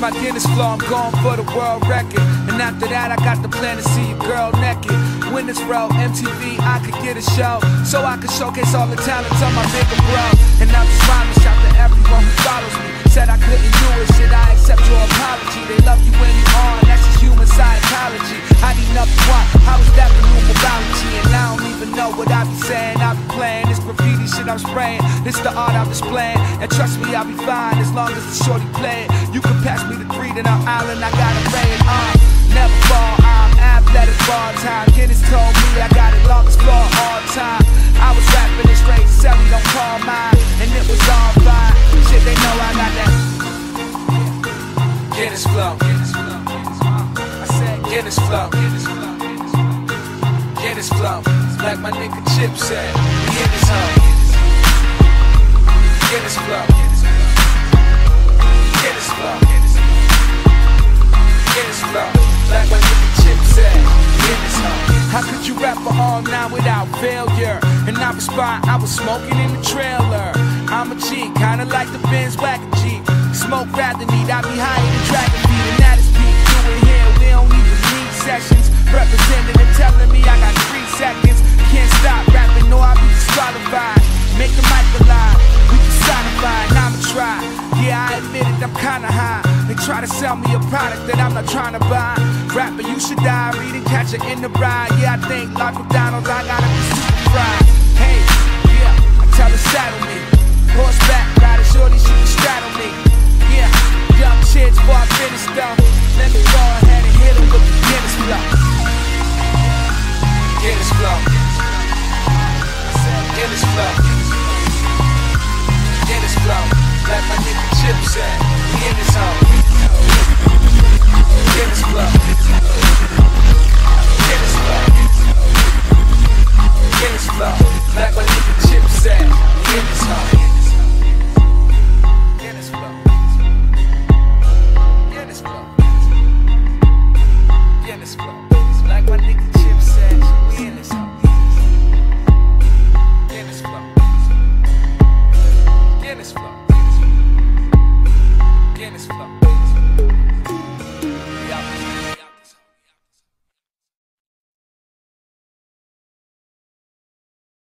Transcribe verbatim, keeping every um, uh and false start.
my Guinness flow, I'm going for the world record. And after that, I got the plan to see your girl naked. When it's row, M T V, I could get a show, so I could showcase all the talents of my nigga bro. And I'm just rhyming, shout to everyone who follows me. Said I couldn't do it, shit, I accept your apology. They love you when you're on, that's just human psychology. I need number one, how is that the new mythology? And I don't even know what I be saying, I be playing this graffiti shit I'm spraying. This the art I'm displaying, and trust me, I'll be fine as long as the shorty play it. You can pass me the three, then I'm island, I got a raid on. Never fall, I'm athletic all time. Guinness told me I got it longest floor all time. I was rapping it straight, Sally don't call mine, and it was all fine. Shit, they know I got that Guinness flow. I said Guinness flow. Guinness flow. Like my nigga Chip said, we in this home. Guinness flow. Guinness flow. Guinness flow. Like my nigga Chip said, we in this home. How could you rap for all night without failure? And I respond, I was smoking in the trailer. I'm a G, kinda like the Benz wagon Jeep. Smoke rather need, I be higher than Dragon Beat. And that is peak, do it here, we don't even need sessions. Representative telling me I got three seconds. Can't stop rapping, no I be disqualified. Make the mic alive, we personified, I'ma try. Yeah, I admit it, I'm kinda high. They try to sell me a product that I'm not trying to buy. Rapper, you should die, read and catch it in the ride. Yeah, I think like McDonald's, I gotta be super fried. Hey, yeah, I tell her saddle me. Horseback riding, shorty, she can straddle me. Yeah, young chicks before I finish though. Let me go ahead and hit 'em with the Guinness flow. Guinness flow. I said Guinness flow. Guinness flow. Like my nigga Chip said, we in this home. Guinness flow.